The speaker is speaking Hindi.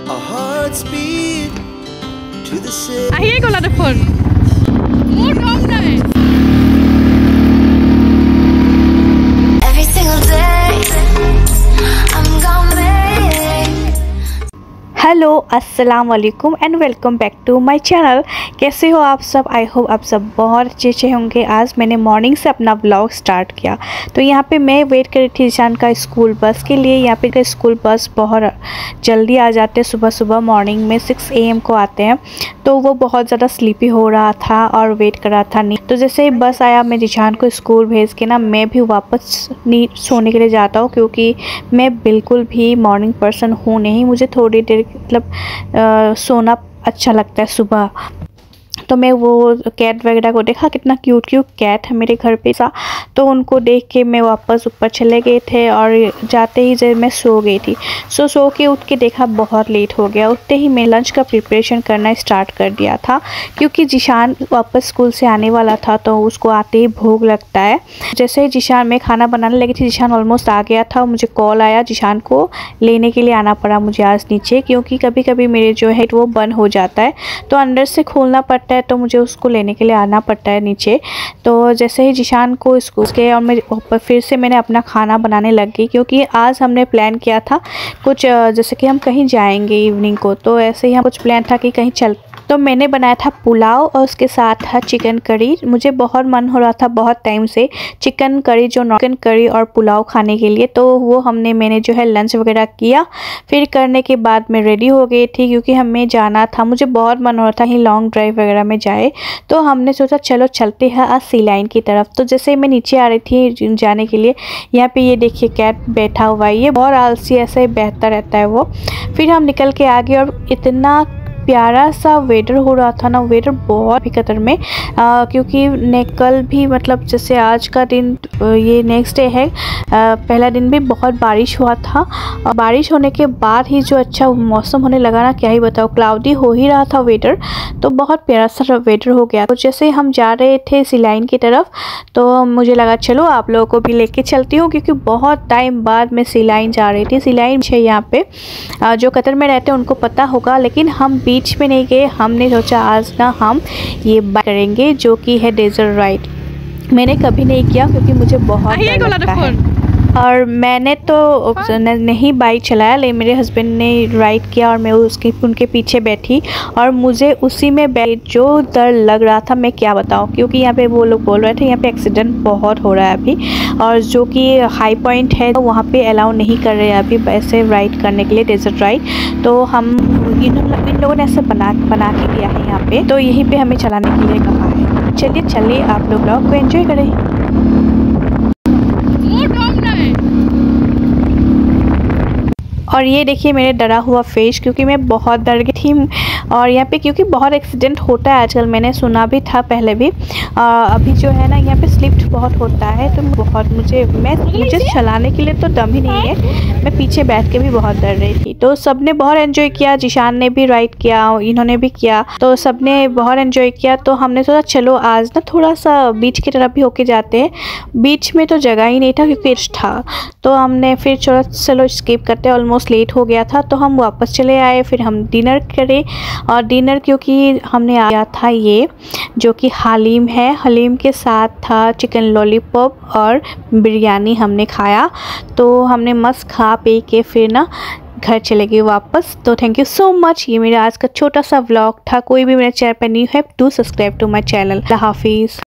Our hearts beat to the city. আহিয়ে গ'লা দেখোন মোৰ কাম নাই Every single day I'm gonna make hello अस्सलाम वालेकुम and welcome back to my channel. कैसे हो आप सब? आई होप आप सब बहुत अच्छे होंगे। आज मैंने मॉर्निंग से अपना व्लॉग स्टार्ट किया तो यहाँ पे मैं वेट कर रही थी ईशान का स्कूल बस के लिए। यहाँ पे का स्कूल बस बहुत जल्दी आ जाते हैं, सुबह सुबह मॉर्निंग में 6 AM को आते हैं। तो वो बहुत ज़्यादा स्लीपी हो रहा था और वेट कर रहा था नहीं। तो जैसे ही बस आया मैं ईशान को स्कूल भेज के ना मैं भी वापस सोने के लिए जाता हूँ, क्योंकि मैं बिल्कुल भी मॉर्निंग पर्सन हूँ नहीं। मुझे थोड़ी देर मतलब सोना अच्छा लगता है सुबह। तो मैं वो कैट वगैरह को देखा, कितना क्यूट कैट है मेरे घर पे सा, तो उनको देख के मैं वापस ऊपर चले गए थे और जाते ही जब मैं सो गई थी। सो के उठ के देखा बहुत लेट हो गया। उठते ही मैं लंच का प्रिपरेशन करना स्टार्ट कर दिया था, क्योंकि जिशान वापस स्कूल से आने वाला था तो उसको आते ही भूख लगता है। जैसे ही जिशान मैं खाना बनाने लगी थी, जिशान ऑलमोस्ट आ गया था। मुझे कॉल आया, जिशान को लेने के लिए आना पड़ा मुझे आज नीचे, क्योंकि कभी कभी मेरे जो है वो बंद हो जाता है तो अंदर से खोलना पड़ता है, तो मुझे उसको लेने के लिए आना पड़ता है नीचे। तो जैसे ही जिशान को स्कूल के और मैं फिर से मैंने अपना खाना बनाने लग गई, क्योंकि आज हमने प्लान किया था कुछ जैसे कि हम कहीं जाएंगे इवनिंग को। तो ऐसे ही हम कुछ प्लान था कि कहीं चल, तो मैंने बनाया था पुलाव और उसके साथ था चिकन करी। मुझे बहुत मन हो रहा था बहुत टाइम से चिकन करी, जो चिकन करी और पुलाव खाने के लिए। तो वो मैंने जो है लंच वगैरह किया। फिर करने के बाद मैं रेडी हो गई थी, क्योंकि हमें जाना था। मुझे बहुत मन हो रहा था ही लॉन्ग ड्राइव वगैरह में जाए। तो हमने सोचा चलो चलते हैं आज सी लाइन की तरफ। तो जैसे मैं नीचे आ रही थी जाने के लिए, यहाँ पे ये देखिए कैट बैठा हुआ है। ये बहुत आलसी ऐसे ही बहता रहता है वो। फिर हम निकल के आ गए और इतना प्यारा सा वेदर हो रहा था ना, वेदर बहुत ही कतर में, क्योंकि कल भी मतलब जैसे आज का दिन ये नेक्स्ट डे है, पहला दिन भी बहुत बारिश हुआ था। और बारिश होने के बाद ही जो अच्छा मौसम होने लगा ना, क्या ही बताओ, क्लाउडी हो ही रहा था वेदर, तो बहुत प्यारा सा वेदर हो गया। तो जैसे हम जा रहे थे सिलाइन की तरफ, तो मुझे लगा चलो आप लोगों को भी लेके चलती हूँ, क्योंकि बहुत टाइम बाद मैं सिलाइन जा रही थी। सिलाइन है यहाँ पे जो कतर में रहते हैं उनको पता होगा, लेकिन हम बीच में नहीं गए। हमने सोचा आज ना हम ये बाइक करेंगे, जो कि है डेजर्ट राइड। मैंने कभी नहीं किया क्योंकि मुझे बहुत डर लगता है, और मैंने तो नहीं बाइक चलाया, लेकिन मेरे हस्बैंड ने राइड किया और मैं उनके पीछे बैठी। और मुझे उसी में जो डर लग रहा था मैं क्या बताऊं, क्योंकि यहाँ पे वो लोग बोल रहे थे यहाँ पे एक्सीडेंट बहुत हो रहा है अभी, और जो कि हाई पॉइंट है तो वहाँ पे अलाउ नहीं कर रहे हैं अभी वैसे राइड करने के लिए, डेजर्ट राइड। तो हम इन लोगों ने ऐसे बना के दिया है यहाँ पे, तो यहीं पे हमें चलाने के लिए कहा है। चलिए आप लोग ब्लॉग को एंजॉय करें। और ये देखिए मेरे डरा हुआ फेस, क्योंकि मैं बहुत डर गई थी। और यहाँ पे क्योंकि बहुत एक्सीडेंट होता है आजकल, मैंने सुना भी था पहले भी। अभी जो है ना यहाँ पे स्लिप बहुत होता है, तो बहुत मुझे चलाने के लिए तो दम ही नहीं है। मैं पीछे बैठ के भी बहुत डर रही थी। तो सबने बहुत एंजॉय किया, जिशान ने भी राइड किया, इन्होंने भी किया, तो सबने बहुत एंजॉय किया। तो हमने सोचा चलो आज ना थोड़ा सा बीच की तरफ भी होके जाते हैं। बीच में तो जगह ही नहीं था क्योंकि रश था, तो हमने फिर चलो स्किप करते, ऑलमोस्ट लेट हो गया था। तो हम वापस चले आए, फिर हम डिनर करें। और डिनर क्योंकि हमने आया था ये जो कि हलीम है, हलीम के साथ था चिकन लॉलीपॉप और बिरयानी हमने खाया। तो हमने मस्त खा पी के फिर ना घर चले गए वापस। तो थैंक यू सो मच। ये मेरा आज का छोटा सा व्लॉग था। कोई भी मेरे चैनल पर न्यू है, do subscribe to my channel. अल्लाह हाफिज़।